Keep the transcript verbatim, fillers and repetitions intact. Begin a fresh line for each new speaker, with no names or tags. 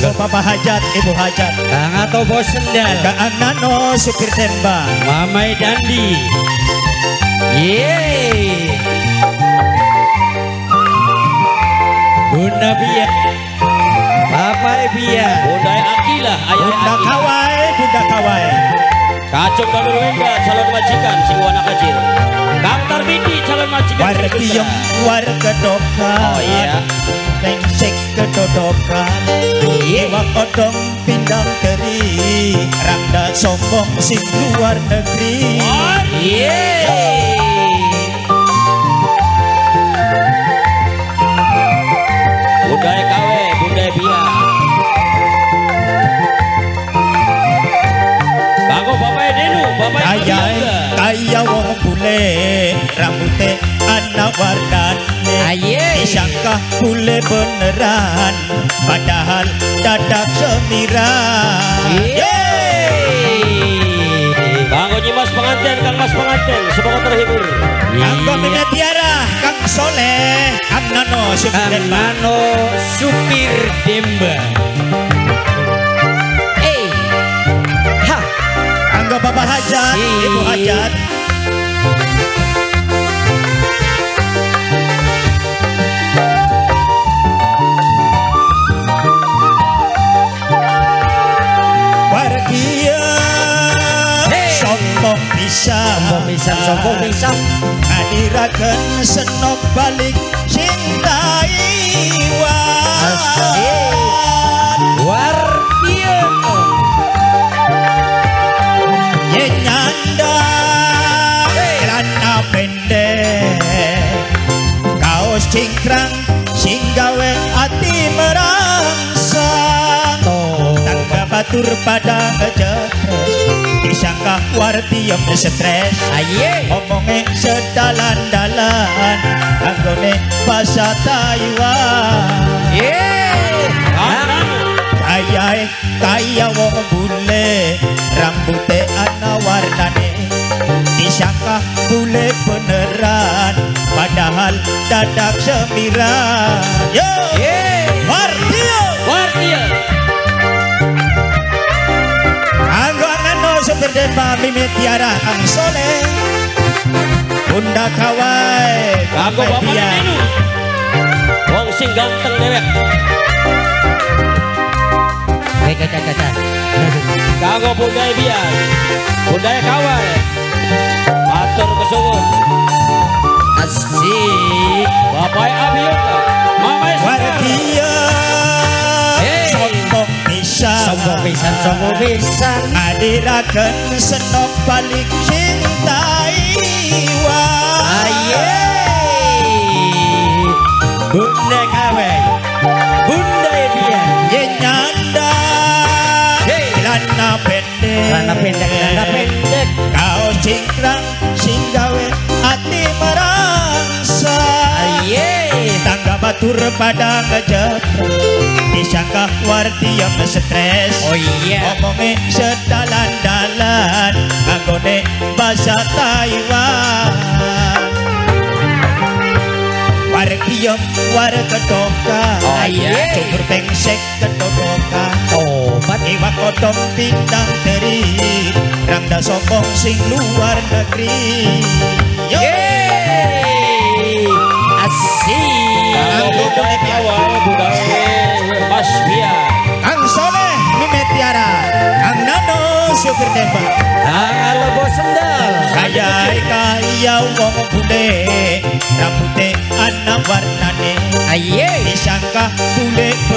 Kanggo Bapak Hajat, Ibu Hajat,
Kang Ato Bos Sendal,
Kang Nano supir tembak,
Mamai Dandi. Yeay. Bunda Bia, Bapak Bia,
Bunda Akilah, ayah
Bunda
Akilah.
Kawai, Bunda Kawai,
Kacung Dalur Wengga, calon majikan Singwana Kecil. Kang Tarbidi, calon majikan
Wartiem, warga doka.
Oh iya.
Pengsek kedodokan, Iwak odong pindang teri, Rangda sombong sing luar negeri.
Oh,
yeay.
Bunda Kawe, Bunda Bia. Kanggo Bapak Denu, Bapak
Kaya kaya wong bule, rambutnya anak warnane.
Aye.
Disangka bule beneran, padahal dadak semiran.
Yeay.
Kanggo Nyimas pengantin, Kang Mas pengantin, semoga terhibur.
Kanggo Mimi Tiara, Kang Soleh, Kang Nano supir
Kang
tembak.
Nano supir demba. Eh, ha,
Kanggo Bapak Hajat,
Si.
Ibu Hajat, Wargia
Hey.
sombong bisa,
sombong pisan, sombong pisan.
ngadirakeun senop balik cintai
Asik. Wardian.
Nyanda celana pendek, kaos cingkrang sing gawe ati merangsang.
Toh,
Tangga batur pada ngejetres, disangka wartiem stres.
aye.
Omongnya sedalan-dalan, anggone bahasa Taiwan.
Yeay.
Kang
Kaya kaya wong bule, rambutnya ana warnane. Disangka bule beneran, padahal dadak semiran. Yo,
Yeay.
Wartio,
Wardia.
Anggo Nano supir demba, Mimi Tiara, Kang Soleh, Bunda Kawai,
Kanggo
Bapak
Bapak
Bian.
Denu. Wong sing ganteng dewek.
Eh, caca, caca.
Kanggo Bunda Bian, Bunda Kawe. Matur kesuwun.
Asik.
Bapak Abiyuka, Mama
Wartia
Hey.
sombong bisa,
Sombong pisan, sombong pisan.
ngadirakeun senop balik cintai wah.
Aye. Bunda Kawe, Bunda Bia.
Ye nyanda
Hey.
celana pendek,
Celana pendek, celana pendek.
kaos cingkrang sing gawe ati merangsang.
Aye.
Tangga batur pada ngejepret, disangka wartiem stres.
Oh iya.
Omongnya sedalan-dalan, anggone bahasa Taiwan. Wartiem warga doka,
Oh iya.
cukur pengsek kedodoka.
Tobat.
Iwak odong pindang teri, rangda sombong sing luar negeri. Yo,
Yeay. Asik.
Kanggo Bunda Kawe, Bunda Mas Bia.
Kang Soleh, Mimi Tiara, Kang Nano supir tembak.
Kang Alo Bos Sendal.
Kaya kaya wong bule, rambutnya anak warnane.
Aye.
Disangka bule